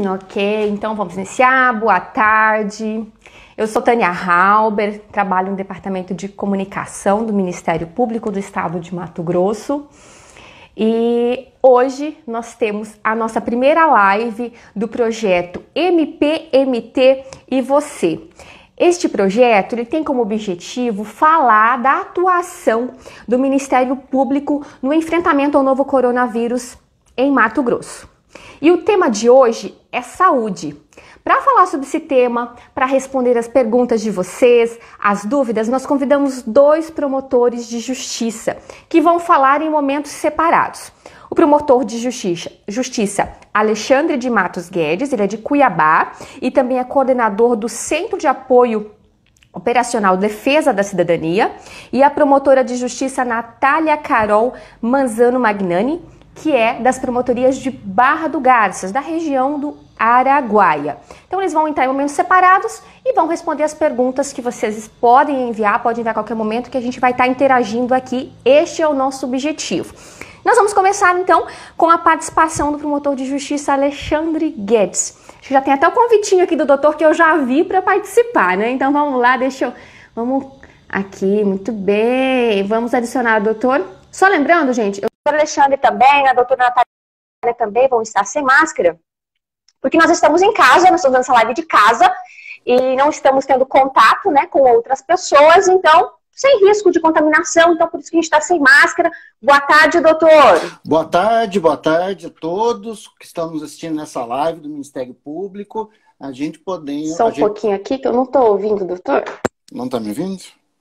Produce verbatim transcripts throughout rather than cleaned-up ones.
Ok, então vamos iniciar. Boa tarde. Eu sou Tânia Halber, trabalho no Departamento de Comunicação do Ministério Público do Estado de Mato Grosso. E hoje nós temos a nossa primeira live do projeto M P M T e Você. Este projeto ele tem como objetivo falar da atuação do Ministério Público no enfrentamento ao novo coronavírus em Mato Grosso. E o tema de hoje é saúde. Para falar sobre esse tema, para responder as perguntas de vocês, as dúvidas, nós convidamos dois promotores de justiça que vão falar em momentos separados. O promotor de justiça, justiça Alexandre de Matos Guedes, ele é de Cuiabá e também é coordenador do Centro de Apoio Operacional Defesa da Cidadania, e a promotora de justiça Natália Carol Manzano Magnani, que é das promotorias de Barra do Garças, da região do Araguaia. Então eles vão entrar em momentos separados e vão responder as perguntas que vocês podem enviar, podem enviar a qualquer momento, que a gente vai estar interagindo aqui. Este é o nosso objetivo. Nós vamos começar então com a participação do promotor de justiça Alexandre Guedes. Acho que já tem até o convitinho aqui do doutor que eu já vi para participar, né? Então vamos lá, deixa eu... Vamos aqui, muito bem. Vamos adicionar o doutor. Só lembrando, gente, eu... o Alexandre também, a doutora Natália também vão estar sem máscara, porque nós estamos em casa, nós estamos fazendo essa live de casa e não estamos tendo contato, né, com outras pessoas, então, sem risco de contaminação, então por isso que a gente está sem máscara. Boa tarde, doutor. Boa tarde, boa tarde a todos que estão nos assistindo nessa live do Ministério Público. A gente podendo... Só um gente... pouquinho aqui que eu não estou ouvindo, doutor. Não está me ouvindo?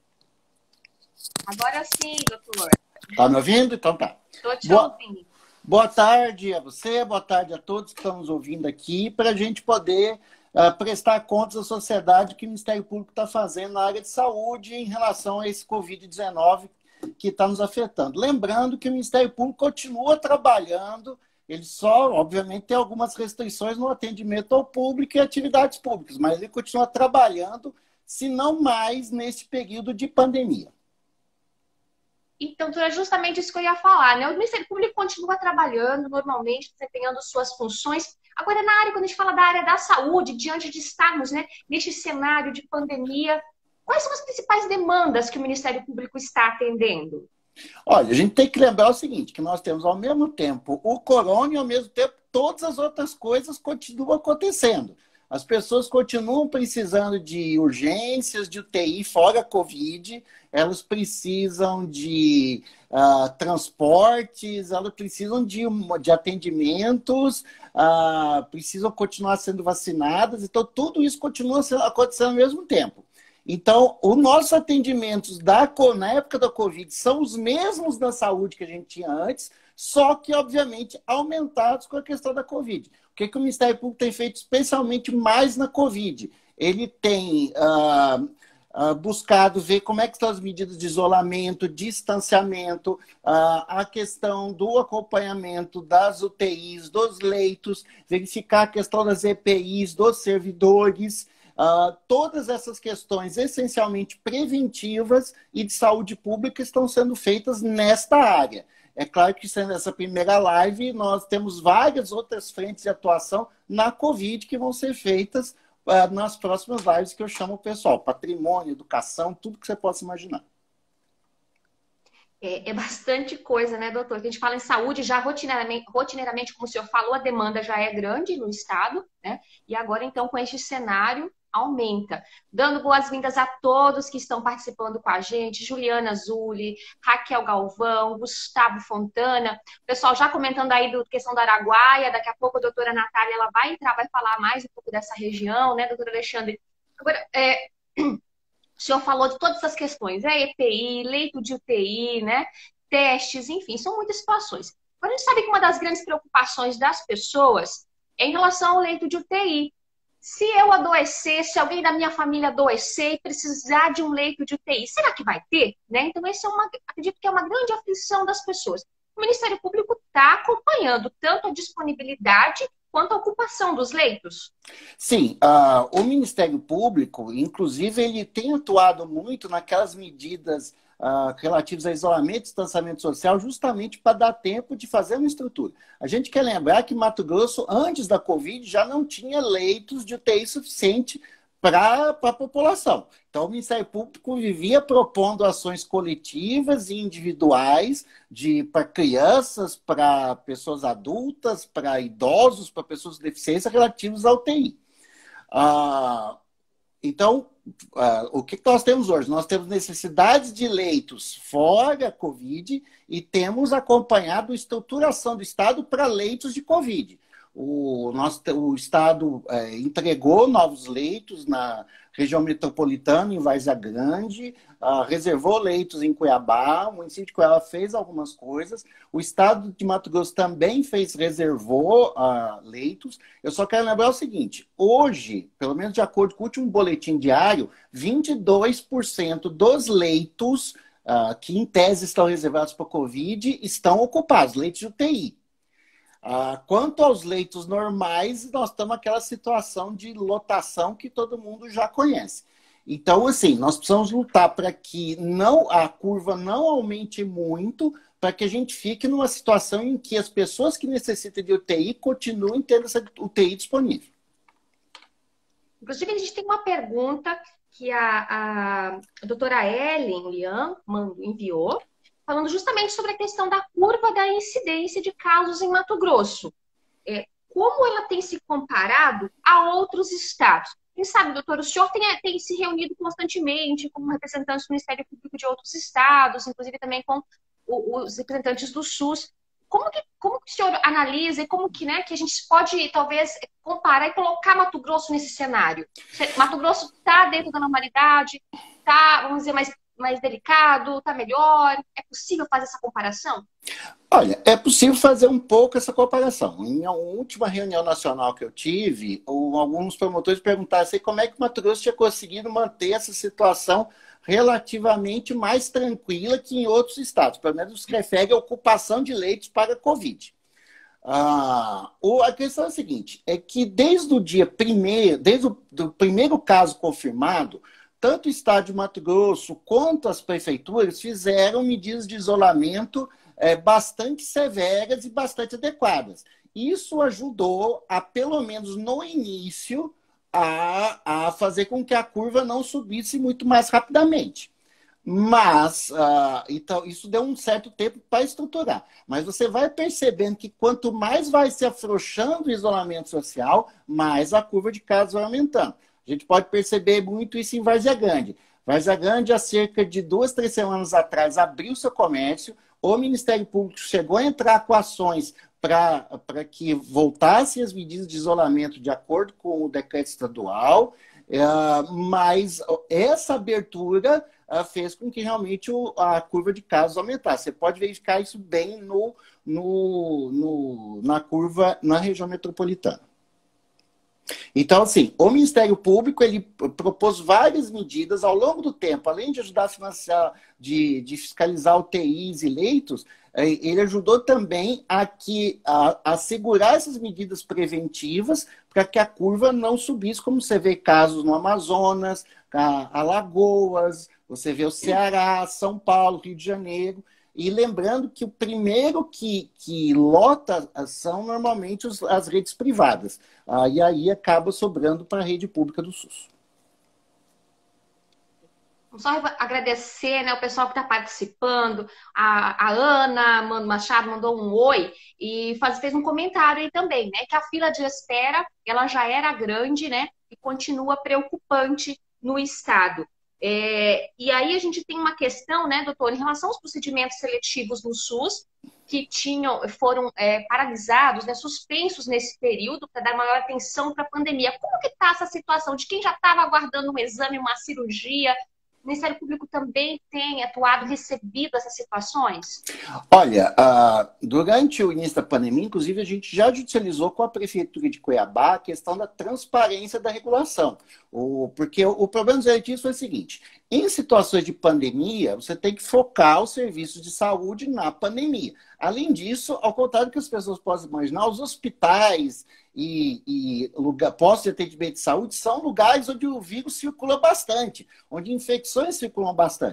Agora sim, doutor. Tá me ouvindo? Então tá. Estou te boa... ouvindo. Boa tarde a você, boa tarde a todos que estão nos ouvindo aqui, para a gente poder uh, prestar contas à sociedade que o Ministério Público está fazendo na área de saúde em relação a esse covid dezenove que está nos afetando. Lembrando que o Ministério Público continua trabalhando, ele só, obviamente, tem algumas restrições no atendimento ao público e atividades públicas, mas ele continua trabalhando, se não mais, nesse período de pandemia. Então, é justamente isso que eu ia falar, né? O Ministério Público continua trabalhando normalmente, desempenhando suas funções. Agora, na área, quando a gente fala da área da saúde, diante de estarmos, né, neste cenário de pandemia, quais são as principais demandas que o Ministério Público está atendendo? Olha, a gente tem que lembrar o seguinte, que nós temos ao mesmo tempo o corona e ao mesmo tempo todas as outras coisas continuam acontecendo. As pessoas continuam precisando de urgências, de U T I fora a Covid, elas precisam de uh, transportes, elas precisam de, de atendimentos, uh, precisam continuar sendo vacinadas, então tudo isso continua acontecendo ao mesmo tempo. Então, os nossos atendimentos da, na época da Covid são os mesmos da saúde que a gente tinha antes, só que, obviamente, aumentados com a questão da Covid. O que, que o Ministério Público tem feito especialmente mais na Covid? Ele tem uh, uh, buscado ver como é que estão as medidas de isolamento, distanciamento, uh, a questão do acompanhamento das U T Is, dos leitos, verificar a questão das E P Is, dos servidores, uh, todas essas questões essencialmente preventivas e de saúde pública estão sendo feitas nesta área. É claro que sendo essa primeira live, nós temos várias outras frentes de atuação na Covid que vão ser feitas uh, nas próximas lives que eu chamo o pessoal. Patrimônio, educação, tudo que você possa imaginar. É, é bastante coisa, né, doutor? Que a gente fala em saúde, já rotineiramente, rotineiramente, como o senhor falou, a demanda já é grande no estado, né? E agora, então, com este cenário, aumenta. Dando boas-vindas a todos que estão participando com a gente, Juliana Zulli, Raquel Galvão, Gustavo Fontana, o pessoal já comentando aí da questão da Araguaia, daqui a pouco a doutora Natália ela vai entrar, vai falar mais um pouco dessa região, né, doutor Alexandre? Agora, é, o senhor falou de todas essas questões, é E P I, leito de U T I, né, testes, enfim, são muitas situações. Agora, a gente sabe que uma das grandes preocupações das pessoas é em relação ao leito de U T I. Se eu adoecer, se alguém da minha família adoecer e precisar de um leito de U T I, será que vai ter? Né? Então, esse é uma, acredito que é uma grande aflição das pessoas. O Ministério Público está acompanhando tanto a disponibilidade quanto a ocupação dos leitos. Sim, uh, o Ministério Público, inclusive, ele tem atuado muito naquelas medidas uh, relativos a isolamento e distanciamento social, justamente para dar tempo de fazer uma estrutura. A gente quer lembrar que Mato Grosso, antes da Covid, já não tinha leitos de U T I suficiente para a população. Então, o Ministério Público vivia propondo ações coletivas e individuais para crianças, para pessoas adultas, para idosos, para pessoas com deficiência relativos à U T I. Ah, então, ah, o que nós temos hoje? Nós temos necessidades de leitos fora a Covid e temos acompanhado a estruturação do Estado para leitos de Covid. O, nosso, o Estado é, entregou novos leitos na região metropolitana, em Várzea Grande, uh, reservou leitos em Cuiabá, o município de Cuiabá fez algumas coisas, o Estado de Mato Grosso também fez, reservou uh, leitos. Eu só quero lembrar o seguinte, hoje, pelo menos de acordo com o último boletim diário, vinte e dois por cento dos leitos uh, que em tese estão reservados para a Covid estão ocupados, leitos de U T I. Ah, quanto aos leitos normais, nós estamos naquela situação de lotação que todo mundo já conhece. Então, assim, nós precisamos lutar para que não, a curva não aumente muito, para que a gente fique numa situação em que as pessoas que necessitam de U T I continuem tendo essa U T I disponível. Inclusive, a gente tem uma pergunta que a, a, a doutora Ellen Lian enviou, falando justamente sobre a questão da curva da incidência de casos em Mato Grosso. É, como ela tem se comparado a outros estados? Quem sabe, doutor, o senhor tem, tem se reunido constantemente com representantes do Ministério Público de outros estados, inclusive também com o, os representantes do SUS. Como que, como que o senhor analisa e como que, né, que a gente pode, talvez, comparar e colocar Mato Grosso nesse cenário? Mato Grosso está dentro da normalidade, está, vamos dizer, mais mais delicado, está melhor? É possível fazer essa comparação? Olha, é possível fazer um pouco essa comparação. Em uma última reunião nacional que eu tive, alguns promotores perguntaram assim, como é que o Mato Grosso tinha conseguido manter essa situação relativamente mais tranquila que em outros estados, pelo menos os que referem à ocupação de leitos para a Covid. Ah, a questão é a seguinte, é que desde o dia primeiro, desde o do primeiro caso confirmado, tanto o Estado de Mato Grosso quanto as prefeituras fizeram medidas de isolamento é, bastante severas e bastante adequadas. Isso ajudou a, pelo menos no início, a, a fazer com que a curva não subisse muito mais rapidamente. Mas, uh, então, isso deu um certo tempo para estruturar. Mas você vai percebendo que quanto mais vai se afrouxando o isolamento social, mais a curva de casos vai aumentando. A gente pode perceber muito isso em Várzea Grande. Várzea Grande, há cerca de duas, três semanas atrás, abriu seu comércio. O Ministério Público chegou a entrar com ações para que voltassem as medidas de isolamento de acordo com o decreto estadual. Uh, mas essa abertura uh, fez com que realmente o, a curva de casos aumentasse. Você pode verificar isso bem no, no, no, na curva na região metropolitana. Então, assim, o Ministério Público ele propôs várias medidas ao longo do tempo, além de ajudar a financiar, de, de fiscalizar U T Is e leitos, ele ajudou também a, que, a, a segurar essas medidas preventivas para que a curva não subisse, como você vê casos no Amazonas, a, Alagoas, você vê o Ceará, São Paulo, Rio de Janeiro. E lembrando que o primeiro que, que lota são normalmente os, as redes privadas. Ah, e aí acaba sobrando para a rede pública do SUS. Vamos só agradecer, né, o pessoal que está participando. A, a Ana Mano Machado mandou um oi e faz, fez um comentário aí também, né? Que a fila de espera ela já era grande, né? E continua preocupante no estado. É, e aí a gente tem uma questão, né, doutor, em relação aos procedimentos seletivos no SUS, que tinham, foram é, paralisados, né, suspensos nesse período para dar maior atenção para a pandemia. Como que está essa situação de quem já estava aguardando um exame, uma cirurgia? O Ministério Público também tem atuado, recebido essas situações? Olha, uh, durante o início da pandemia, inclusive, a gente já judicializou com a Prefeitura de Cuiabá a questão da transparência da regulação. O, porque o, o problema dos eleitivos foi o seguinte, em situações de pandemia, você tem que focar os serviços de saúde na pandemia. Além disso, ao contrário do que as pessoas possam imaginar, os hospitais e, e lugar, postos de atendimento de saúde são lugares onde o vírus circula bastante, onde infecções circulam bastante.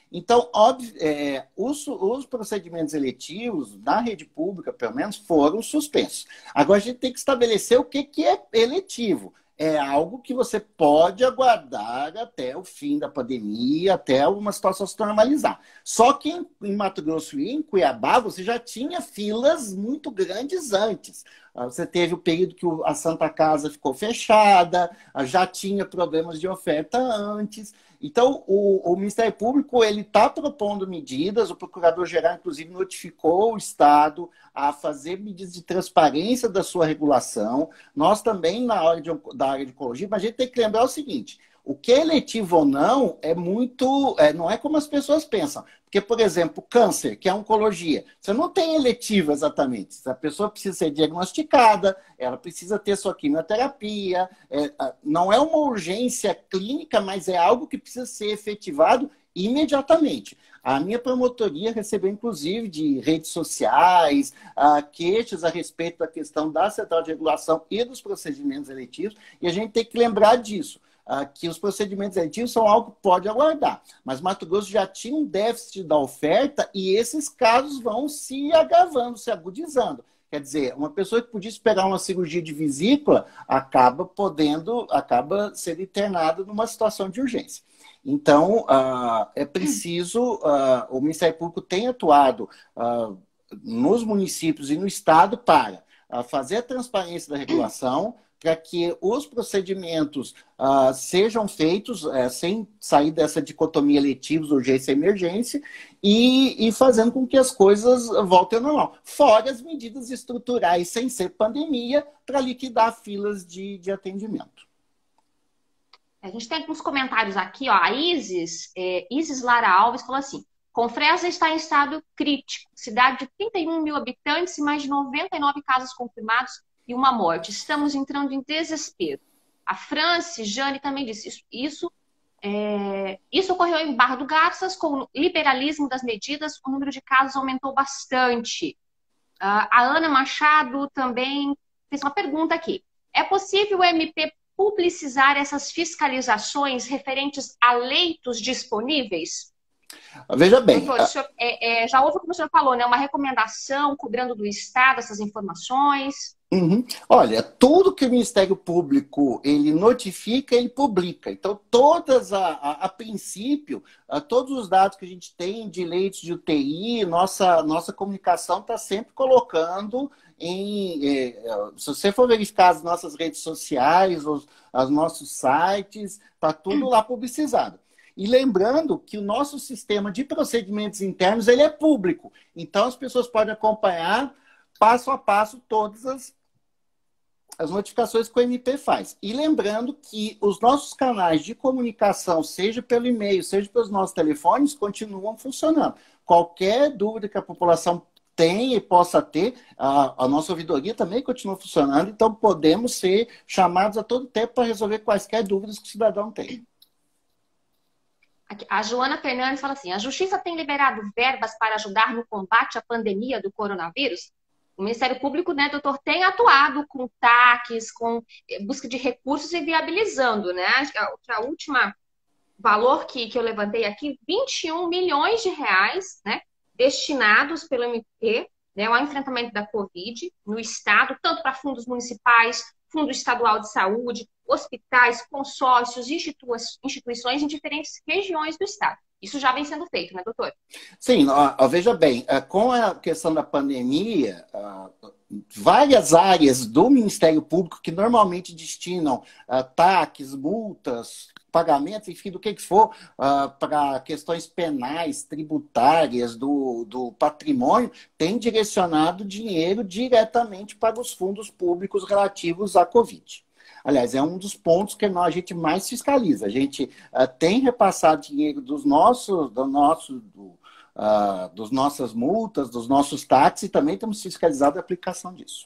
Então, óbvio, é, os, os procedimentos eletivos na rede pública, pelo menos, foram suspensos. Agora, a gente tem que estabelecer o que, que é eletivo. É algo que você pode aguardar até o fim da pandemia, até uma situação se normalizar. Só que em, em Mato Grosso e em Cuiabá, você já tinha filas muito grandes antes. Você teve o período que a Santa Casa ficou fechada, já tinha problemas de oferta antes. Então, o, o Ministério Público ele está propondo medidas, o Procurador-Geral, inclusive, notificou o Estado a fazer medidas de transparência da sua regulação. Nós também, na área de, da área de oncologia, mas a gente tem que lembrar o seguinte, o que é eletivo ou não é muito, é, não é como as pessoas pensam. Porque, por exemplo, câncer, que é oncologia, você não tem eletivo exatamente. A pessoa precisa ser diagnosticada, ela precisa ter sua quimioterapia, é, não é uma urgência clínica, mas é algo que precisa ser efetivado imediatamente. A minha promotoria recebeu, inclusive, de redes sociais, uh, queixas a respeito da questão da central de regulação e dos procedimentos eletivos, e a gente tem que lembrar disso. Que os procedimentos eletivos são algo que pode aguardar. Mas Mato Grosso já tinha um déficit da oferta e esses casos vão se agravando, se agudizando. Quer dizer, uma pessoa que podia esperar uma cirurgia de vesícula acaba podendo, acaba sendo internada numa situação de urgência. Então, uh, é preciso, uh, o Ministério Público tem atuado uh, nos municípios e no Estado para uh, fazer a transparência da regulação, para que os procedimentos uh, sejam feitos uh, sem sair dessa dicotomia eletivos, urgência e emergência, e, e fazendo com que as coisas voltem ao normal. Fora as medidas estruturais, sem ser pandemia, para liquidar filas de, de atendimento. A gente tem alguns comentários aqui, ó. A Isis, é, Isis Lara Alves falou assim, Confresa está em estado crítico, cidade de trinta e um mil habitantes e mais de noventa e nove casos confirmados, e uma morte. Estamos entrando em desespero. A Franci, Jane também disse isso. Isso, é, isso ocorreu em Barra do Garças, com o liberalismo das medidas, o número de casos aumentou bastante. Uh, a Ana Machado também fez uma pergunta aqui. É possível o M P publicizar essas fiscalizações referentes a leitos disponíveis? Veja bem. Doutor, o senhor, é, é, já houve, como o senhor falou, né, uma recomendação cobrando do Estado essas informações? Uhum. Olha, tudo que o Ministério Público ele notifica, ele publica. Então, todas, a, a, a princípio, a, todos os dados que a gente tem de leitos de U T I, nossa, nossa comunicação está sempre colocando em... Eh, se você for verificar as nossas redes sociais, os, os nossos sites, está tudo lá publicizado. E lembrando que o nosso sistema de procedimentos internos ele é público. Então, as pessoas podem acompanhar passo a passo todas as, as notificações que o M P faz. E lembrando que os nossos canais de comunicação, seja pelo e-mail, seja pelos nossos telefones, continuam funcionando. Qualquer dúvida que a população tenha e possa ter, a, a nossa ouvidoria também continua funcionando, então podemos ser chamados a todo tempo para resolver quaisquer dúvidas que o cidadão tem. A Joana Fernandes fala assim, a Justiça tem liberado verbas para ajudar no combate à pandemia do coronavírus? O Ministério Público, né, doutor, tem atuado com T A Cs, com busca de recursos e viabilizando, né? A, a última valor que, que eu levantei aqui, vinte e um milhões de reais, né, destinados pelo M P, né, ao enfrentamento da Covid no Estado, tanto para fundos municipais, Fundo Estadual de Saúde, hospitais, consórcios, institui instituições em diferentes regiões do Estado. Isso já vem sendo feito, né, doutor? Sim, ó, veja bem, com a questão da pandemia, várias áreas do Ministério Público que normalmente destinam T A Cs, multas, pagamentos, enfim, do que que for, para questões penais, tributárias, do, do patrimônio, tem direcionado dinheiro diretamente para os fundos públicos relativos à Covid. Aliás, é um dos pontos que a gente mais fiscaliza. A gente uh, tem repassado dinheiro dos nossos, do nosso, do, uh, dos nossas multas, dos nossos táxis, e também temos fiscalizado a aplicação disso.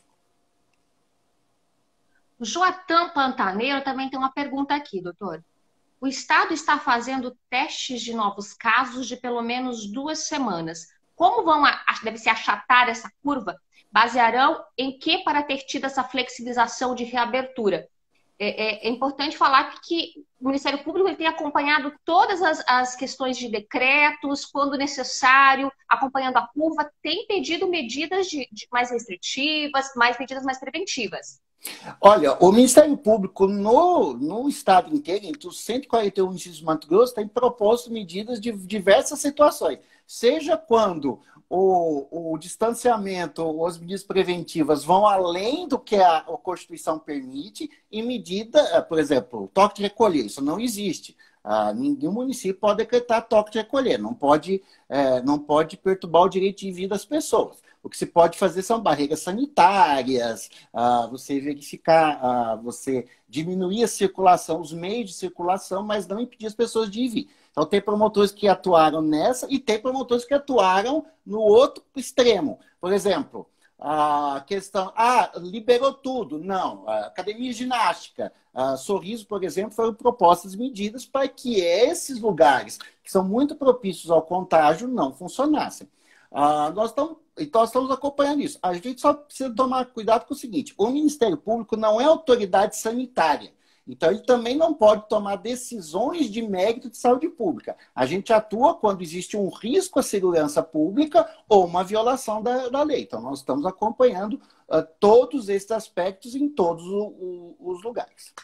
O Joatan Pantaneiro também tem uma pergunta aqui, doutor. O Estado está fazendo testes de novos casos de pelo menos duas semanas. Como vão, deve se achatar essa curva? Basearão em que para ter tido essa flexibilização de reabertura? é, é, é importante falar que o Ministério Público ele tem acompanhado todas as, as questões de decretos, quando necessário, acompanhando a curva, tem pedido medidas de, de mais restritivas, mais medidas mais preventivas. Olha, o Ministério Público no, no estado inteiro, entre os cento e quarenta e um municípios de Mato Grosso, tem proposto medidas de diversas situações. Seja quando o, o distanciamento ou as medidas preventivas vão além do que a, a Constituição permite, em medida, por exemplo, toque de recolher, isso não existe. Ah, nenhum município pode decretar toque de recolher, não pode, é, não pode perturbar o direito de vida das pessoas. O que se pode fazer são barreiras sanitárias, ah, você verificar, ah, você diminuir a circulação, os meios de circulação, mas não impedir as pessoas de ir e vir. Então, tem promotores que atuaram nessa e tem promotores que atuaram no outro extremo. Por exemplo, a questão... Ah, liberou tudo. Não. A academia de ginástica, a Sorriso, por exemplo, foram propostas medidas para que esses lugares, que são muito propícios ao contágio, não funcionassem. Ah, nós estamos, então, nós estamos acompanhando isso. A gente só precisa tomar cuidado com o seguinte: o Ministério Público não é autoridade sanitária. Então, ele também não pode tomar decisões de mérito de saúde pública. A gente atua quando existe um risco à segurança pública ou uma violação da, da lei. Então, nós estamos acompanhando uh, todos esses aspectos em todos o, o, os lugares.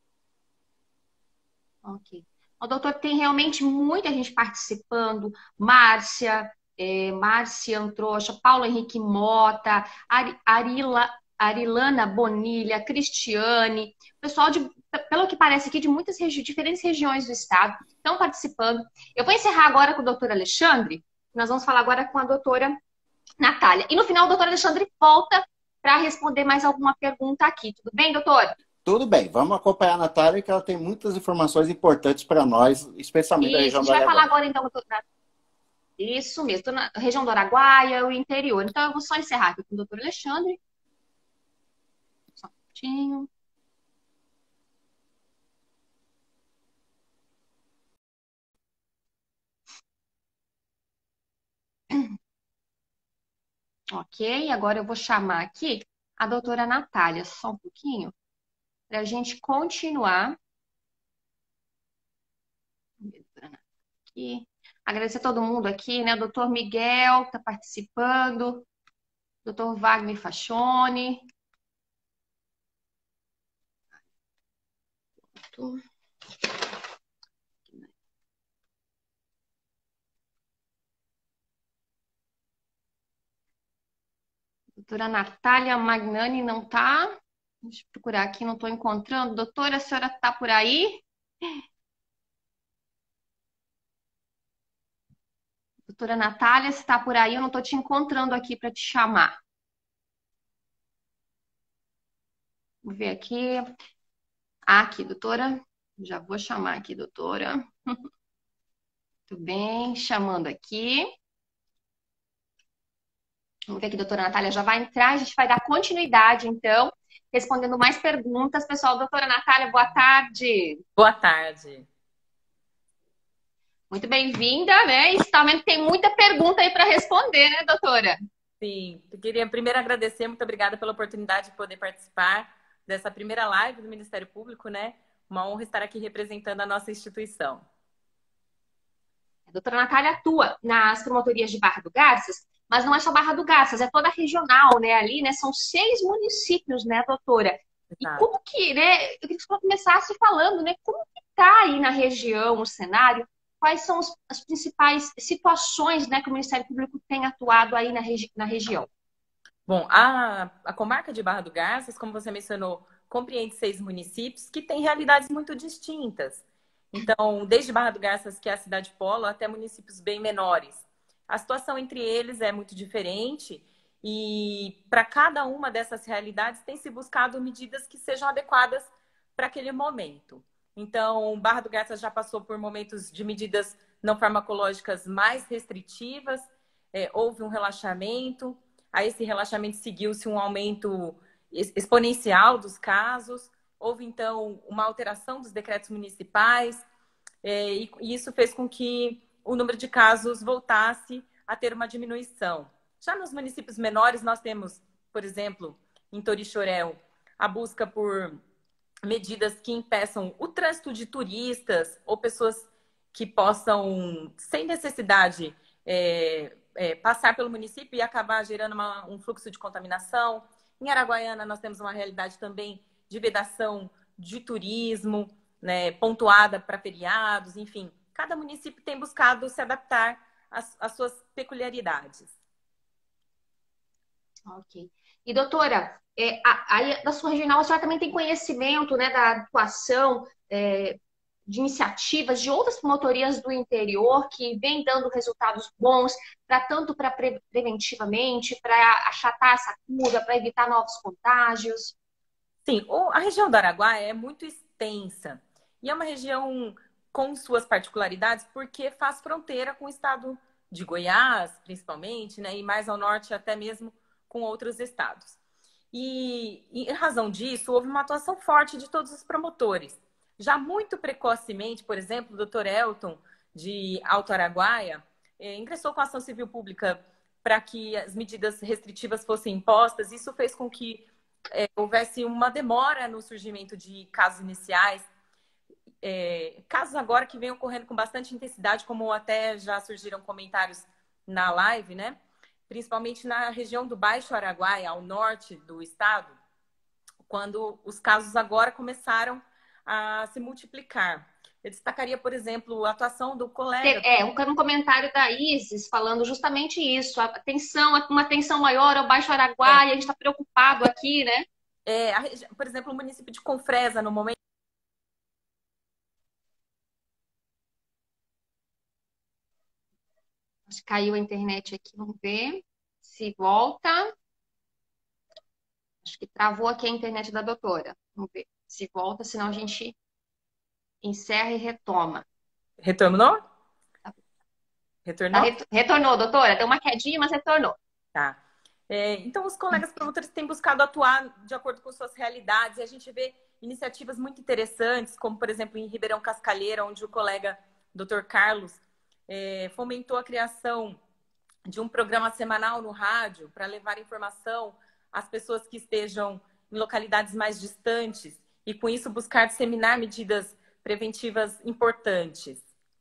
Ok. O doutor, tem realmente muita gente participando. Márcia, é, Márcia Antrocha, Paulo Henrique Mota, Ari, Arila, Arilana Bonilha, Cristiane, pessoal de, pelo que parece aqui, de muitas regi diferentes regiões do estado estão participando. Eu vou encerrar agora com o doutor Alexandre, nós vamos falar agora com a doutora Natália. E no final o doutor Alexandre volta para responder mais alguma pergunta aqui. Tudo bem, doutor? Tudo bem, vamos acompanhar a Natália, que ela tem muitas informações importantes para nós, especialmente da região do Araguaia. A gente vai falar agora, então, doutor. Isso mesmo, estou na região do Araguaia, o interior. Então, eu vou só encerrar aqui com o doutor Alexandre. Só um minutinho. Ok, agora eu vou chamar aqui a doutora Natália, só um pouquinho, para a gente continuar. Aqui. Agradecer a todo mundo aqui, né? O doutor Miguel está participando, doutor Wagner Fachoni. Doutora Natália Magnani não está. Deixa eu procurar aqui, não estou encontrando. Doutora, a senhora está por aí? Doutora Natália, se está por aí, eu não estou te encontrando aqui para te chamar. Vou ver aqui. Ah, aqui, doutora. Já vou chamar aqui, doutora. Muito bem, chamando aqui. Vamos ver que a doutora Natália já vai entrar. A gente vai dar continuidade, então, respondendo mais perguntas. Pessoal, doutora Natália, boa tarde. Boa tarde. Muito bem-vinda, né? E também tem muita pergunta aí para responder, né, doutora? Sim, eu queria primeiro agradecer, muito obrigada pela oportunidade de poder participar dessa primeira live do Ministério Público, né? Uma honra estar aqui representando a nossa instituição. A doutora Natália atua nas promotorias de Barra do Garças, mas não é só Barra do Garças, é toda regional, né? Ali, né? São seis municípios, né, doutora? Exato. E como que, né? Eu queria que você começasse falando, né? Como que tá aí na região, o cenário? Quais são os, as principais situações, né, que o Ministério Público tem atuado aí na, regi na região? Bom, a, a comarca de Barra do Garças, como você mencionou, compreende seis municípios que têm realidades muito distintas. Então, desde Barra do Garças, que é a cidade polo, até municípios bem menores. A situação entre eles é muito diferente e para cada uma dessas realidades tem se buscado medidas que sejam adequadas para aquele momento. Então, Barra do Garças já passou por momentos de medidas não farmacológicas mais restritivas, é, houve um relaxamento, a esse relaxamento seguiu-se um aumento exponencial dos casos, houve, então, uma alteração dos decretos municipais, é, e isso fez com que o número de casos voltasse a ter uma diminuição. Já nos municípios menores, nós temos, por exemplo, em Torixoréu, a busca por medidas que impeçam o trânsito de turistas ou pessoas que possam, sem necessidade, é, é, passar pelo município e acabar gerando uma, um fluxo de contaminação. Em Araguaiana, nós temos uma realidade também de vedação de turismo, né, pontuada para feriados, enfim. Cada município tem buscado se adaptar às, às suas peculiaridades. Ok. E, doutora, é, a, a, da sua regional, a senhora também tem conhecimento, né, da atuação é, de iniciativas de outras promotorias do interior que vem dando resultados bons, para tanto para pre, preventivamente, para achatar essa curva, para evitar novos contágios? Sim, a região do Araguaia é muito extensa e é uma região com suas particularidades porque faz fronteira com o estado de Goiás, principalmente, né, e mais ao norte até mesmo com outros estados. E, e, em razão disso, houve uma atuação forte de todos os promotores. Já muito precocemente, por exemplo, o doutor Elton, de Alto Araguaia, eh, ingressou com a ação civil pública para que as medidas restritivas fossem impostas. Isso fez com que eh, houvesse uma demora no surgimento de casos iniciais. É, casos agora que vêm ocorrendo com bastante intensidade, como até já surgiram comentários na live, né? Principalmente na região do Baixo Araguaia, ao norte do estado, quando os casos agora começaram a se multiplicar. Eu destacaria, por exemplo, a atuação do colega... É, um comentário da Isis falando justamente isso, a tensão, uma tensão maior ao Baixo Araguaia, é. A gente está preocupado aqui, né? É, a, por exemplo, o município de Confresa, no momento... Acho que caiu a internet aqui, vamos ver se volta. Acho que travou aqui a internet da doutora. Vamos ver se volta, senão a gente encerra e retoma. Retornou? Tá. Retornou? Tá, retornou, doutora. Deu uma quedinha, mas retornou. Tá. É, então, os colegas promotores têm buscado atuar de acordo com suas realidades e a gente vê iniciativas muito interessantes, como, por exemplo, em Ribeirão Cascalheira, onde o colega doutor Carlos É, fomentou a criação de um programa semanal no rádio para levar informação às pessoas que estejam em localidades mais distantes e, com isso, buscar disseminar medidas preventivas importantes.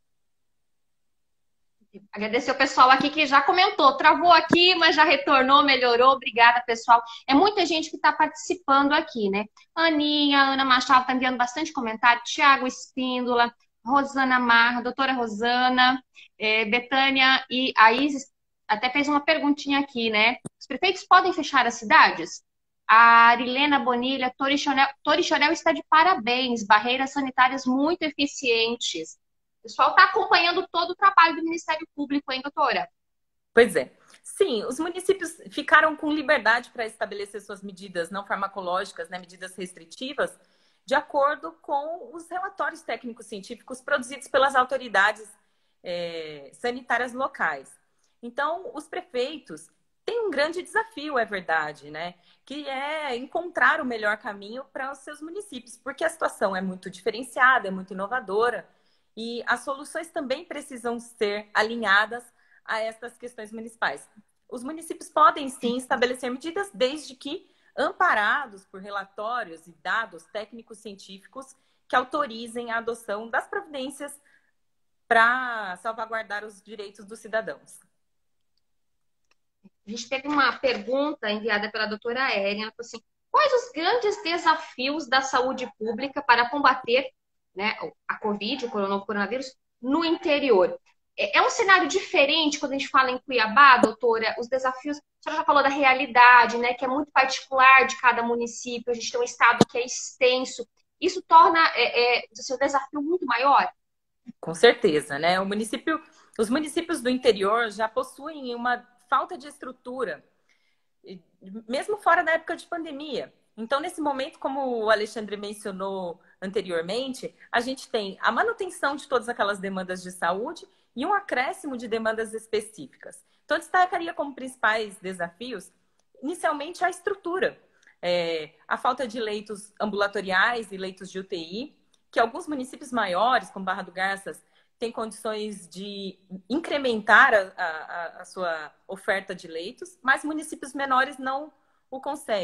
Agradecer o pessoal aqui que já comentou, travou aqui, mas já retornou, melhorou. Obrigada, pessoal. É muita gente que está participando aqui, né? Aninha, Ana Machado está enviando bastante comentário, Tiago Espíndola, Rosana Marra, doutora Rosana, é, Betânia e a Isis até fez uma perguntinha aqui, né? Os prefeitos podem fechar as cidades? A Arilena Bonilha, Torixonel, Torixonel está de parabéns, barreiras sanitárias muito eficientes. O pessoal está acompanhando todo o trabalho do Ministério Público, hein, doutora? Pois é. Sim, os municípios ficaram com liberdade para estabelecer suas medidas não farmacológicas, né, medidas restritivas, de acordo com os relatórios técnicos científicos produzidos pelas autoridades é, sanitárias locais. Então, os prefeitos têm um grande desafio, é verdade, né? Que é encontrar o melhor caminho para os seus municípios, porque a situação é muito diferenciada, é muito inovadora, e as soluções também precisam ser alinhadas a essas questões municipais. Os municípios podem, sim, estabelecer medidas desde que amparados por relatórios e dados técnicos científicos que autorizem a adoção das providências para salvaguardar os direitos dos cidadãos. A gente teve uma pergunta enviada pela doutora Ellen, ela falou assim, quais os grandes desafios da saúde pública para combater, né, a Covid, o novo coronavírus, no interior? É um cenário diferente quando a gente fala em Cuiabá, doutora? Os desafios, a senhora já falou da realidade, né, que é muito particular de cada município, a gente tem um estado que é extenso. Isso torna é, é, assim, o desafio muito maior? Com certeza, né? O município, os municípios do interior já possuem uma falta de estrutura, mesmo fora da época de pandemia. Então, nesse momento, como o Alexandre mencionou anteriormente, a gente tem a manutenção de todas aquelas demandas de saúde e um acréscimo de demandas específicas. Então, eu destacaria como principais desafios, inicialmente, a estrutura. É, a falta de leitos ambulatoriais e leitos de U T I, que alguns municípios maiores, como Barra do Garças, têm condições de incrementar a, a, a sua oferta de leitos, mas municípios menores não o conseguem.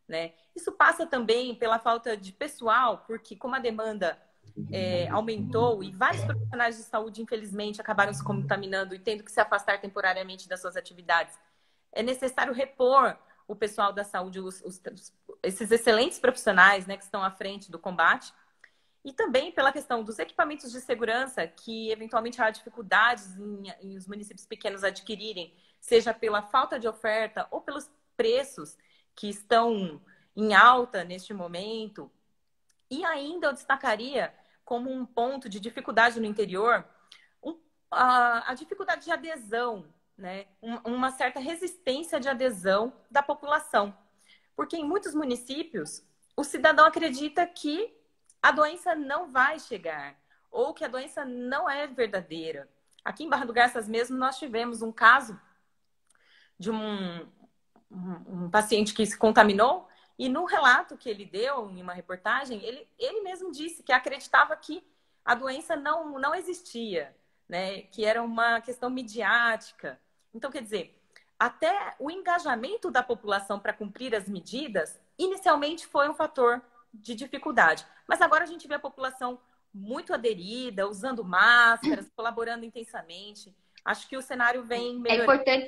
né? Isso passa também pela falta de pessoal, porque como a demanda é, aumentou e vários profissionais de saúde, infelizmente, acabaram se contaminando e tendo que se afastar temporariamente das suas atividades, é necessário repor o pessoal da saúde, os, os, esses excelentes profissionais, né, que estão à frente do combate. E também pela questão dos equipamentos de segurança, que eventualmente há dificuldades em, em os municípios pequenos adquirirem, seja pela falta de oferta ou pelos preços que estão em alta neste momento. E ainda eu destacaria como um ponto de dificuldade no interior, um, a, a dificuldade de adesão, né? Um, uma certa resistência de adesão da população. Porque em muitos municípios, o cidadão acredita que a doença não vai chegar, ou que a doença não é verdadeira. Aqui em Barra do Garças mesmo, nós tivemos um caso de um, um, um paciente que se contaminou, e no relato que ele deu em uma reportagem, ele, ele mesmo disse que acreditava que a doença não, não existia, né? Que era uma questão midiática. Então, quer dizer, até o engajamento da população para cumprir as medidas, inicialmente foi um fator de dificuldade. Mas agora a gente vê a população muito aderida, usando máscaras, colaborando intensamente. Acho que o cenário vem melhorando. É importante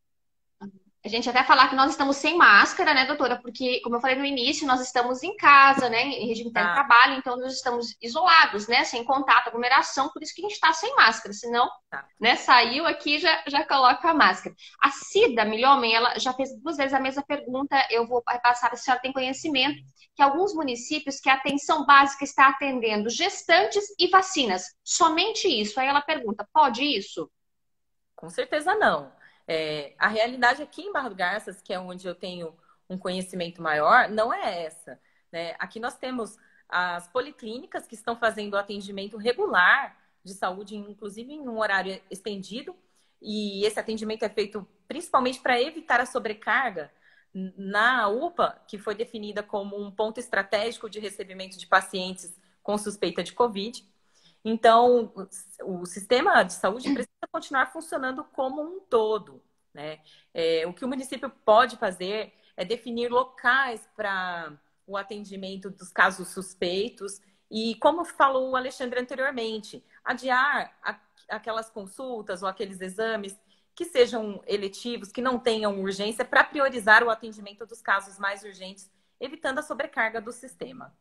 a gente até falar que nós estamos sem máscara, né, doutora? Porque, como eu falei no início, nós estamos em casa, né, em regime de Tá. trabalho, então nós estamos isolados, né, sem contato, aglomeração, por isso que a gente está sem máscara, senão, Tá. né, saiu aqui já já coloca a máscara. A Cida Milhomem, ela já fez duas vezes a mesma pergunta, eu vou passar se a senhora tem conhecimento, que alguns municípios que a atenção básica está atendendo gestantes e vacinas, somente isso. Aí ela pergunta, pode isso? Com certeza não. É, a realidade aqui em Barra do Garças, que é onde eu tenho um conhecimento maior, não é essa, né? Aqui nós temos as policlínicas que estão fazendo o atendimento regular de saúde, inclusive em um horário estendido, e esse atendimento é feito principalmente para evitar a sobrecarga na U P A, que foi definida como um ponto estratégico de recebimento de pacientes com suspeita de Covid. Então, o sistema de saúde precisa continuar funcionando como um todo, né? É, o que o município pode fazer é definir locais para o atendimento dos casos suspeitos e, como falou o Alexandre anteriormente, adiar a, aquelas consultas ou aqueles exames que sejam eletivos, que não tenham urgência, para priorizar o atendimento dos casos mais urgentes, evitando a sobrecarga do sistema.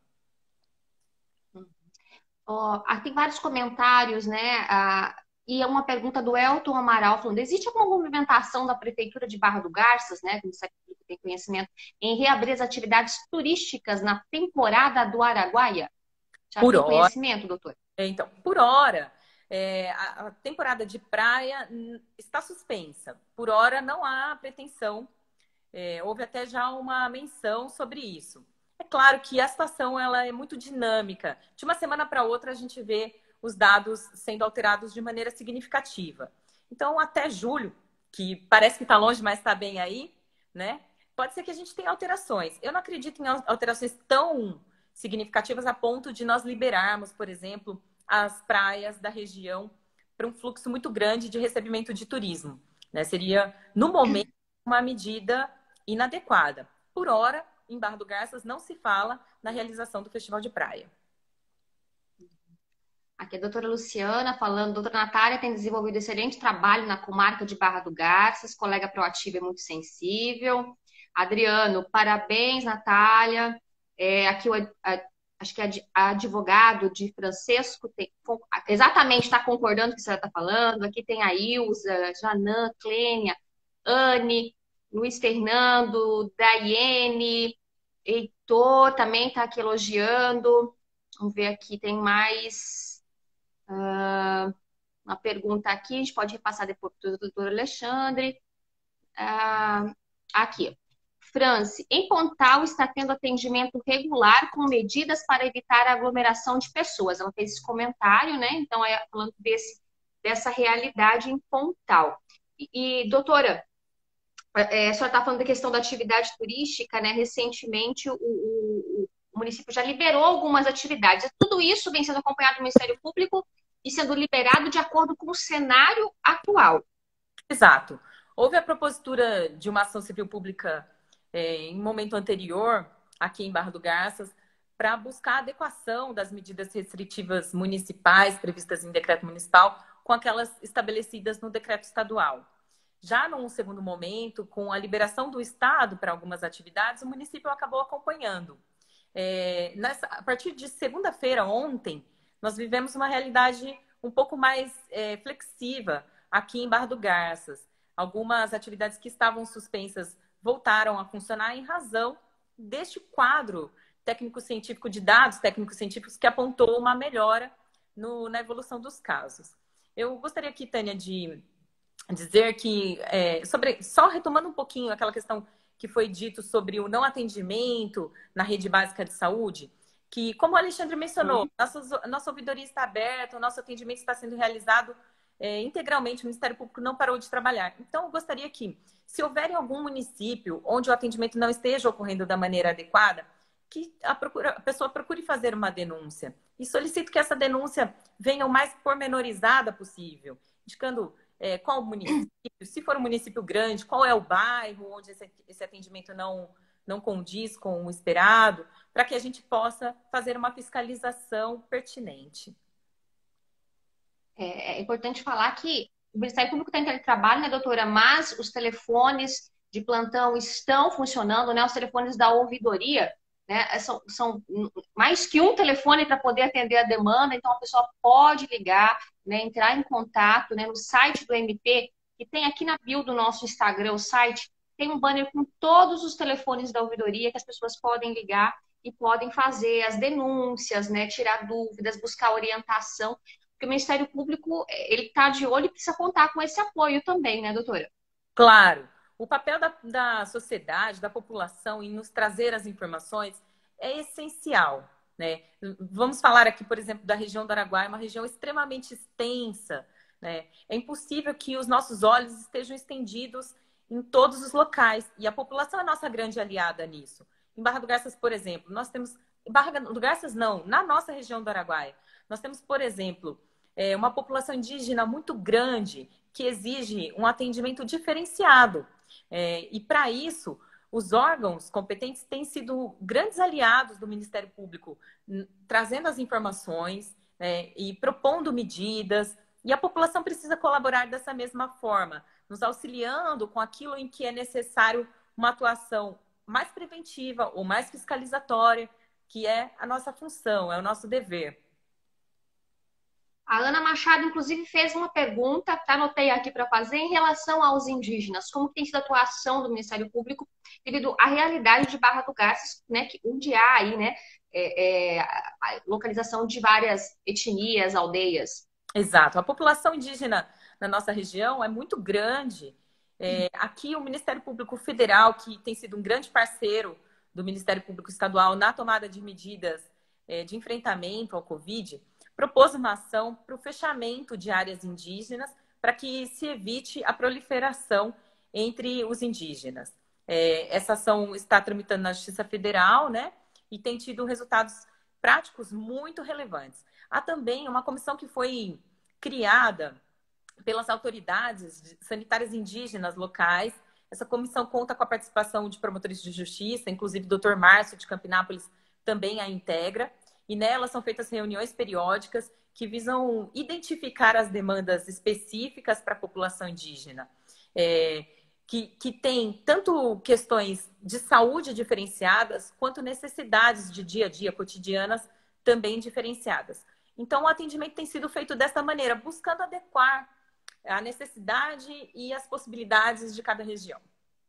Oh, ah, tem vários comentários, né? Ah, e é uma pergunta do Elton Amaral falando: existe alguma movimentação da Prefeitura de Barra do Garças, né? Como você tem conhecimento, em reabrir as atividades turísticas na temporada do Araguaia? Já Por tem hora, conhecimento, doutor? então, por hora, é, a, a temporada de praia hum, está suspensa. Por hora, não há pretensão. É, houve até já uma menção sobre isso. É claro que a situação ela é muito dinâmica. De uma semana para outra, a gente vê os dados sendo alterados de maneira significativa. Então, até julho, que parece que está longe, mas está bem aí, né? Pode ser que a gente tenha alterações. Eu não acredito em alterações tão significativas a ponto de nós liberarmos, por exemplo, as praias da região para um fluxo muito grande de recebimento de turismo, né? Seria, no momento, uma medida inadequada. Por hora, em Barra do Garças, não se fala na realização do Festival de Praia. Aqui a doutora Luciana falando: doutora Natália tem desenvolvido excelente trabalho na comarca de Barra do Garças, colega proativa e muito sensível. Adriano, parabéns, Natália. É, aqui o, a, acho que é advogado de Francesco, tem, exatamente está concordando com o que você está falando. Aqui tem a Ilza, Janã, Clênia, Anne, Luiz Fernando, Daiane, Heitor também está aqui elogiando. Vamos ver aqui, tem mais uh, uma pergunta aqui, a gente pode repassar depois para o doutor Alexandre. Uh, aqui, France, em Pontal está tendo atendimento regular com medidas para evitar a aglomeração de pessoas. Ela fez esse comentário, né? Então, é falando desse, dessa realidade em Pontal. E, e doutora, É, a senhora está falando da questão da atividade turística, né? Recentemente, o, o, o município já liberou algumas atividades. Tudo isso vem sendo acompanhado do Ministério Público e sendo liberado de acordo com o cenário atual. Exato. Houve a propositura de uma ação civil pública é, em momento anterior, aqui em Barra do Garças, para buscar a adequação das medidas restritivas municipais previstas em decreto municipal com aquelas estabelecidas no decreto estadual. Já num segundo momento, com a liberação do Estado para algumas atividades, o município acabou acompanhando. É, nessa, a partir de segunda-feira, ontem, nós vivemos uma realidade um pouco mais é, flexiva aqui em Barra do Garças. Algumas atividades que estavam suspensas voltaram a funcionar em razão deste quadro técnico-científico de dados técnico-científicos que apontou uma melhora no, na evolução dos casos. Eu gostaria aqui, Tânia, de dizer que, é, sobre, só retomando um pouquinho aquela questão que foi dito sobre o não atendimento na rede básica de saúde, que, como o Alexandre mencionou, nossa, nossa ouvidoria está aberta, o nosso atendimento está sendo realizado é, integralmente, o Ministério Público não parou de trabalhar. Então, eu gostaria que, se houver em algum município onde o atendimento não esteja ocorrendo da maneira adequada, que a, procura, a pessoa procure fazer uma denúncia. E solicito que essa denúncia venha o mais pormenorizada possível, indicando é, qual o município, se for um município grande, qual é o bairro onde esse, esse atendimento não, não condiz com o esperado, para que a gente possa fazer uma fiscalização pertinente. É, é importante falar que o Ministério Público tem aquele trabalho, né, doutora? Mas os telefones de plantão estão funcionando, né? Os telefones da ouvidoria, né? São, são mais que um telefone para poder atender a demanda, então a pessoa pode ligar, né? Entrar em contato, né? No site do M P, que tem aqui na bio do nosso Instagram, o site, tem um banner com todos os telefones da ouvidoria que as pessoas podem ligar e podem fazer as denúncias, né? Tirar dúvidas, buscar orientação. Porque o Ministério Público, ele está de olho e precisa contar com esse apoio também, né, doutora? Claro. O papel da, da sociedade, da população em nos trazer as informações é essencial, né? Vamos falar aqui, por exemplo, da região do Araguaia, uma região extremamente extensa, né? É impossível que os nossos olhos estejam estendidos em todos os locais. E a população é nossa grande aliada nisso. Em Barra do Garças, por exemplo, nós temos... Em Barra do Garças, não. Na nossa região do Araguaia, nós temos, por exemplo, é, uma população indígena muito grande que exige um atendimento diferenciado. É, e, para isso, os órgãos competentes têm sido grandes aliados do Ministério Público, trazendo as informações, né, e propondo medidas. E a população precisa colaborar dessa mesma forma, nos auxiliando com aquilo em que é necessário uma atuação mais preventiva ou mais fiscalizatória, que é a nossa função, é o nosso dever. A Ana Machado, inclusive, fez uma pergunta, tá? Anotei aqui para fazer, em relação aos indígenas. Como tem sido a atuação do Ministério Público devido à realidade de Barra do Garças, né? Que, onde há aí, né? É, é, a localização de várias etnias, aldeias. Exato. A população indígena na nossa região é muito grande. É, aqui o Ministério Público Federal, que tem sido um grande parceiro do Ministério Público Estadual na tomada de medidas é, de enfrentamento ao Covid, propôs uma ação para o fechamento de áreas indígenas para que se evite a proliferação entre os indígenas. É, essa ação está tramitando na Justiça Federal, né? E tem tido resultados práticos muito relevantes. Há também uma comissão que foi criada pelas autoridades sanitárias indígenas locais. Essa comissão conta com a participação de promotores de justiça, inclusive o doutor Márcio de Campinápolis também a integra. E nela são feitas reuniões periódicas que visam identificar as demandas específicas para a população indígena, é, que, que tem tanto questões de saúde diferenciadas, quanto necessidades de dia a dia, cotidianas, também diferenciadas. Então, o atendimento tem sido feito dessa maneira, buscando adequar a necessidade e as possibilidades de cada região.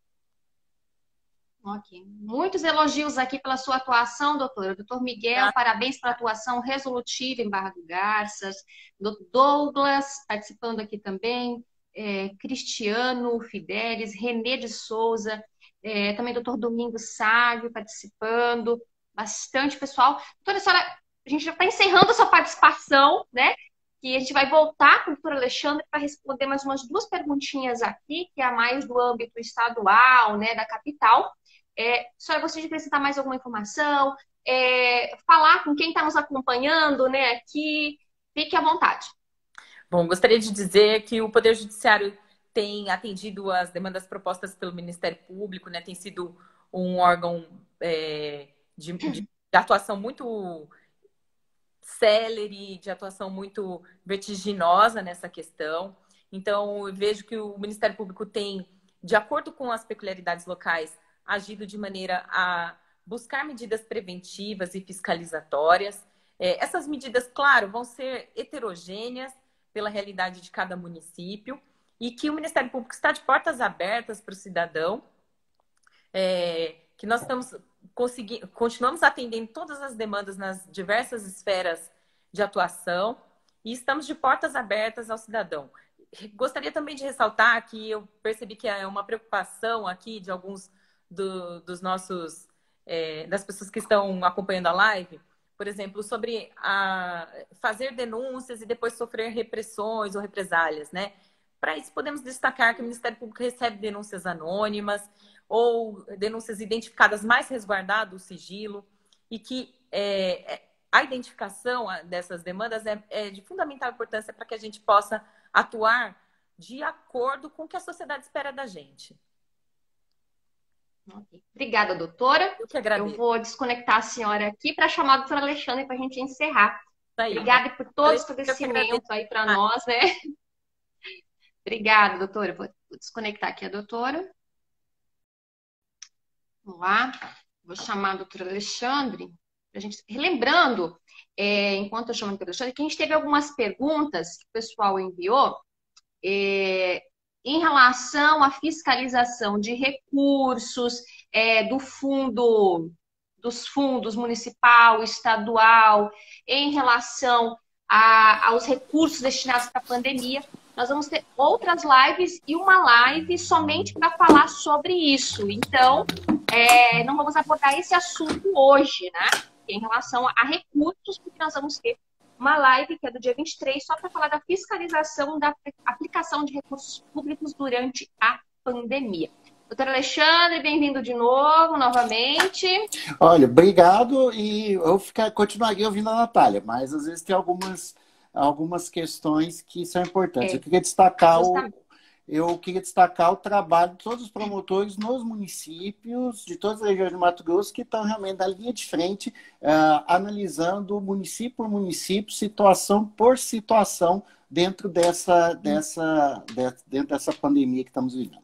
Ok. Muitos elogios aqui pela sua atuação, doutora. Doutor Miguel, ah. parabéns pela atuação resolutiva em Barra do Garças. Doutor Douglas, participando aqui também. É, Cristiano Fidelis, Renê de Souza, é, também doutor Domingos Sávio participando. Bastante pessoal. Doutora, a, senhora, a gente já está encerrando a sua participação, né? E a gente vai voltar com o doutor Alexandre para responder mais umas duas perguntinhas aqui, que é a mais do âmbito estadual, né, da capital. É, só gostaria de acrescentar mais alguma informação, é, falar com quem está nos acompanhando, né, aqui, fique à vontade. Bom, gostaria de dizer que o Poder Judiciário tem atendido as demandas propostas pelo Ministério Público, né, tem sido um órgão é, de, de, de atuação muito célere, de atuação muito vertiginosa nessa questão. Então, eu vejo que o Ministério Público tem, de acordo com as peculiaridades locais, agido de maneira a buscar medidas preventivas e fiscalizatórias. É, essas medidas, claro, vão ser heterogêneas pela realidade de cada município e que o Ministério Público está de portas abertas para o cidadão, é, que nós estamos conseguindo, continuamos atendendo todas as demandas nas diversas esferas de atuação e estamos de portas abertas ao cidadão. Gostaria também de ressaltar que eu percebi que é uma preocupação aqui de alguns do, dos nossos, é, das pessoas que estão acompanhando a live, por exemplo, sobre a, fazer denúncias e depois sofrer repressões ou represálias, né? Para isso, podemos destacar que o Ministério Público recebe denúncias anônimas ou denúncias identificadas mais resguardado o sigilo e que é, a identificação dessas demandas é, é de fundamental importância para que a gente possa atuar de acordo com o que a sociedade espera da gente. Obrigada, doutora. Eu que agradeço. Eu vou desconectar a senhora aqui para chamar a doutora Alexandre para a gente encerrar. Aí, Obrigada por todo o esclarecimento aí para nós, né? Obrigada, doutora. Vou desconectar aqui a doutora. Vamos lá. Vou chamar a doutora Alexandre. A gente, relembrando, é, enquanto eu chamo a doutora Alexandre, que a gente teve algumas perguntas que o pessoal enviou é, em relação à fiscalização de recursos, é, do fundo, dos fundos municipal, estadual, em relação a, aos recursos destinados para a pandemia. Nós vamos ter outras lives e uma live somente para falar sobre isso. Então, é, não vamos abordar esse assunto hoje, né? Em relação a recursos, porque nós vamos ter uma live que é do dia vinte e três, só para falar da fiscalização da aplicação de recursos públicos durante a pandemia. Doutor Alexandre, bem-vindo de novo, novamente. Olha, obrigado, e eu ficar, continuaria ouvindo a Natália, mas às vezes tem algumas, algumas questões que são importantes. É, eu queria destacar o, eu queria destacar o trabalho de todos os promotores nos municípios, de todas as regiões do Mato Grosso, que estão realmente na linha de frente, uh, analisando município por município, situação por situação, dentro dessa, dessa, dentro dessa pandemia que estamos vivendo.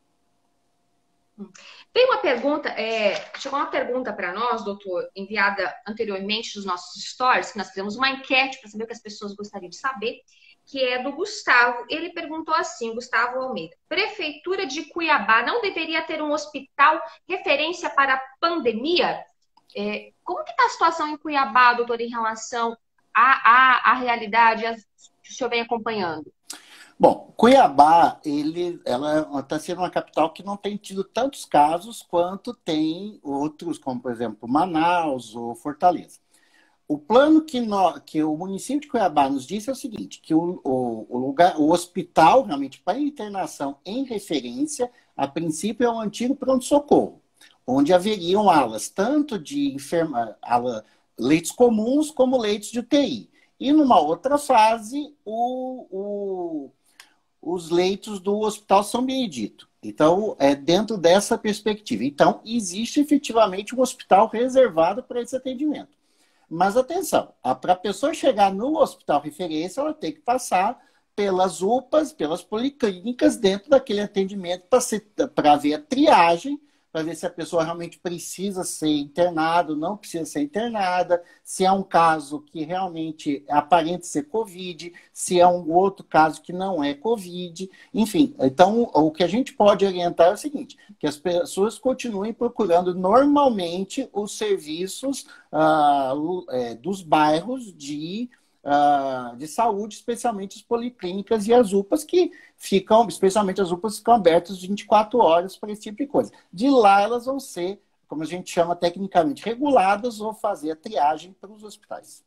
Tem uma pergunta, é, chegou uma pergunta para nós, doutor, enviada anteriormente dos nossos stories, que nós fizemos uma enquete para saber o que as pessoas gostariam de saber, que é do Gustavo. Ele perguntou assim, Gustavo Almeida: Prefeitura de Cuiabá não deveria ter um hospital referência para a pandemia? É, como que está a situação em Cuiabá, doutor, em relação à, à, à realidade que o senhor vem acompanhando? Bom, Cuiabá, ele, ela está sendo uma capital que não tem tido tantos casos quanto tem outros, como, por exemplo, Manaus ou Fortaleza. O plano que, no, que o município de Cuiabá nos disse é o seguinte, que o, o, o, lugar, o hospital, realmente, para internação em referência, a princípio é o antigo pronto-socorro, onde haveriam alas tanto de enferma, ala, leitos comuns como leitos de U T I. E numa outra fase, o... o os leitos do Hospital São Benedito. Então, é dentro dessa perspectiva. Então, existe efetivamente um hospital reservado para esse atendimento. Mas atenção, para a pessoa chegar no hospital referência, ela tem que passar pelas U P As, pelas policlínicas, dentro daquele atendimento para ver a triagem, para ver se a pessoa realmente precisa ser internada, não precisa ser internada, se é um caso que realmente aparente ser Covid, se é um outro caso que não é Covid, enfim. Então, o que a gente pode orientar é o seguinte, que as pessoas continuem procurando normalmente os serviços uh, é, dos bairros de... Uh, de saúde, especialmente as policlínicas e as U P As, que ficam, especialmente as U P As, ficam abertas vinte e quatro horas para esse tipo de coisa. De lá elas vão ser, como a gente chama tecnicamente, reguladas ou fazer a triagem para os hospitais.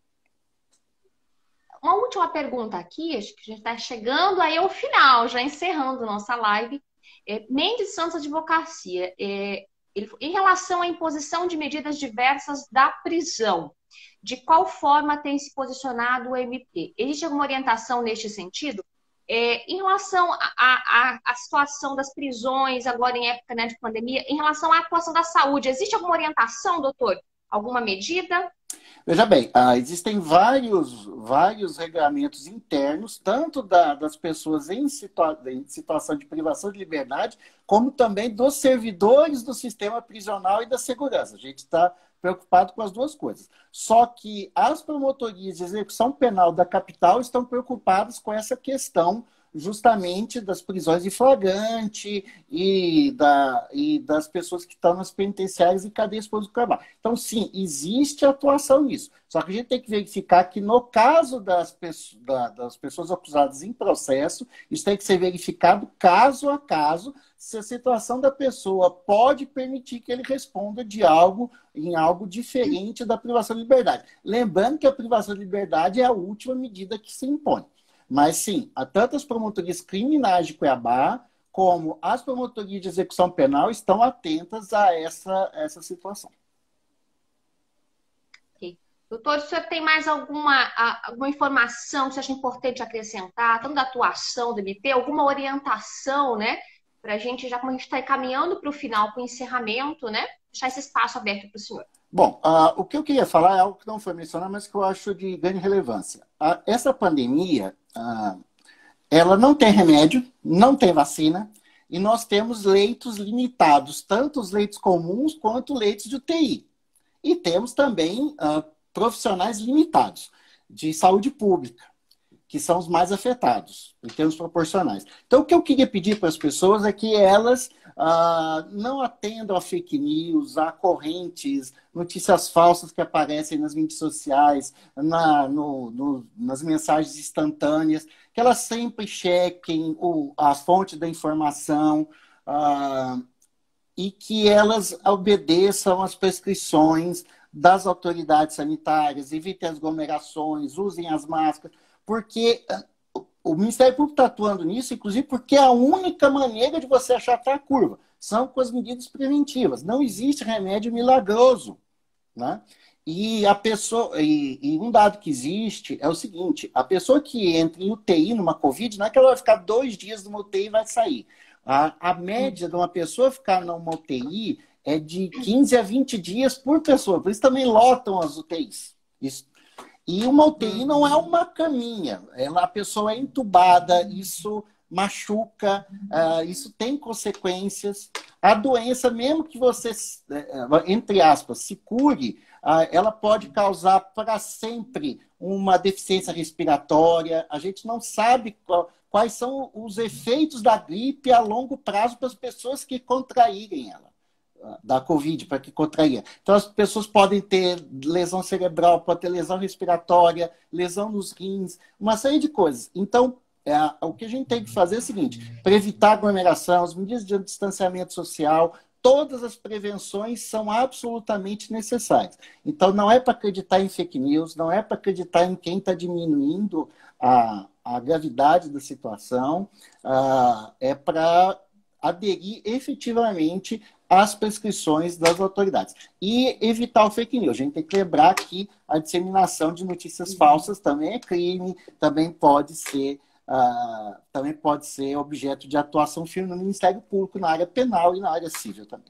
Uma última pergunta aqui, acho que a gente está chegando aí ao final, já encerrando nossa live. É, Mendes Santos Advocacia, é, ele, em relação à imposição de medidas diversas da prisão, de qual forma tem se posicionado o M P? Existe alguma orientação neste sentido? É, em relação à situação das prisões, agora em época, né, de pandemia, em relação à atuação da saúde, existe alguma orientação, doutor? Alguma medida? Veja bem, ah, existem vários, vários regulamentos internos, tanto da- das pessoas em, situa- em situação de privação de liberdade, como também dos servidores do sistema prisional e da segurança. A gente está preocupado com as duas coisas. Só que as promotorias de execução penal da capital estão preocupadas com essa questão justamente das prisões em flagrante e, da, e das pessoas que estão nas penitenciárias e cadeias do trabalho. Então, sim, existe atuação nisso. Só que a gente tem que verificar que, no caso das, peço- da- das pessoas acusadas em processo, isso tem que ser verificado caso a caso, se a situação da pessoa pode permitir que ele responda de algo em algo diferente da privação de liberdade. Lembrando que a privação de liberdade é a última medida que se impõe. Mas, sim, há tantas promotorias criminais de Cuiabá como as promotorias de execução penal estão atentas a essa, essa situação. Ok. Doutor, o senhor tem mais alguma, a- alguma informação que você acha importante acrescentar, tanto da atuação do M P, alguma orientação, né? Para a gente, já como a gente está caminhando para o final, para o encerramento, né? Deixar esse espaço aberto para o senhor. Bom, ah, o que eu queria falar é algo que não foi mencionado, mas que eu acho de grande relevância. Ah, essa pandemia, ah, ela não tem remédio, não tem vacina, e nós temos leitos limitados, tanto os leitos comuns quanto leitos de U T I. E temos também ah, profissionais limitados de saúde pública, que são os mais afetados, em termos proporcionais. Então, o que eu queria pedir para as pessoas é que elas ah, não atendam a fake news, a correntes, notícias falsas que aparecem nas mídias sociais, na, no, no, nas mensagens instantâneas, que elas sempre chequem o, a fonte da informação, ah, e que elas obedeçam às prescrições das autoridades sanitárias, evitem as aglomerações, usem as máscaras, porque o Ministério Público está atuando nisso, inclusive porque é a única maneira de você achatar a curva. São com as medidas preventivas. Não existe remédio milagroso, né? E a pessoa, e, e um dado que existe é o seguinte: a pessoa que entra em U T I numa Covid, não é que ela vai ficar dois dias numa U T I e vai sair. A, a média de uma pessoa ficar numa U T I é de quinze a vinte dias por pessoa. Por isso também lotam as U T Is. Isso. E uma U T I não é uma caminha. Ela, a pessoa é entubada, isso machuca, uh, isso tem consequências. A doença, mesmo que você, entre aspas, se cure, uh, ela pode causar para sempre uma deficiência respiratória. A gente não sabe qual, quais são os efeitos da gripe a longo prazo para as pessoas que contraírem ela, da Covid, para que contraía. Então, as pessoas podem ter lesão cerebral, pode ter lesão respiratória, lesão nos rins, uma série de coisas. Então, é, o que a gente tem que fazer é o seguinte: para evitar aglomeração, as medidas de distanciamento social, todas as prevenções são absolutamente necessárias. Então, não é para acreditar em fake news, não é para acreditar em quem está diminuindo a, a gravidade da situação, uh, é para aderir efetivamente às prescrições das autoridades. E evitar o fake news. A gente tem que lembrar que a disseminação de notícias falsas também é crime, também pode ser, uh, também pode ser objeto de atuação firme no Ministério Público, na área penal e na área civil também.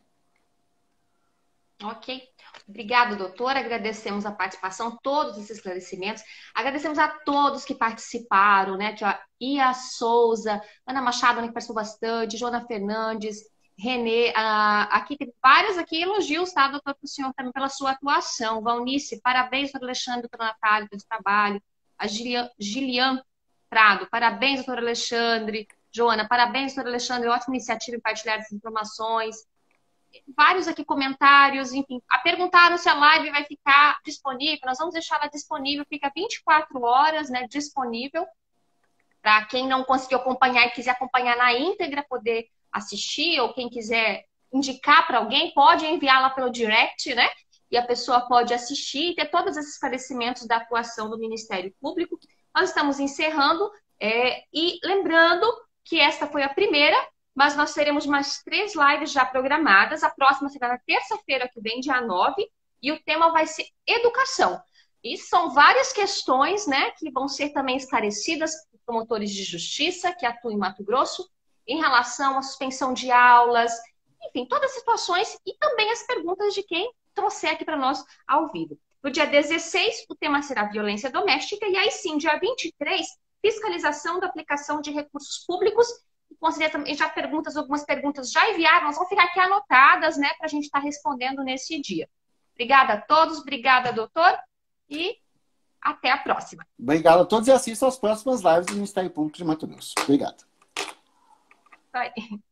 Ok. Obrigada, doutora. Agradecemos a participação, todos esses esclarecimentos. Agradecemos a todos que participaram, né? Aqui, ó, Ia Souza, Ana Machado, né, que participou bastante, Joana Fernandes, Renê, ah, aqui tem vários aqui elogios, tá, doutor, para o senhor também pela sua atuação. Valnice, parabéns, doutor Alexandre, doutor Natália, pelo trabalho. A Gilian, Gilian Prado, parabéns, doutor Alexandre. Joana, parabéns, doutor Alexandre, ótima iniciativa em partilhar essas informações. Vários aqui comentários, enfim, a perguntaram se a live vai ficar disponível. Nós vamos deixar ela disponível, fica vinte e quatro horas, né, disponível, para quem não conseguiu acompanhar e quiser acompanhar na íntegra, poder assistir, ou quem quiser indicar para alguém, pode enviá-la pelo direct, né? E a pessoa pode assistir e ter todos esses esclarecimentos da atuação do Ministério Público. Nós estamos encerrando é, e lembrando que esta foi a primeira, mas nós teremos mais três lives já programadas. A próxima será na terça-feira que vem, dia nove, e o tema vai ser educação. E são várias questões, né, que vão ser também esclarecidas, promotores de justiça que atuam em Mato Grosso, em relação à suspensão de aulas, enfim, todas as situações e também as perguntas de quem trouxer aqui para nós ao vivo. No dia dezesseis, o tema será violência doméstica, e aí sim, dia vinte e três, fiscalização da aplicação de recursos públicos. Considero também já perguntas, algumas perguntas já enviaram, elas vão ficar aqui anotadas, né, para a gente estar respondendo nesse dia. Obrigada a todos, obrigada, doutor, e até a próxima. Obrigado a todos e assistam as próximas lives do Ministério Público de Mato Grosso. Obrigado. Bye.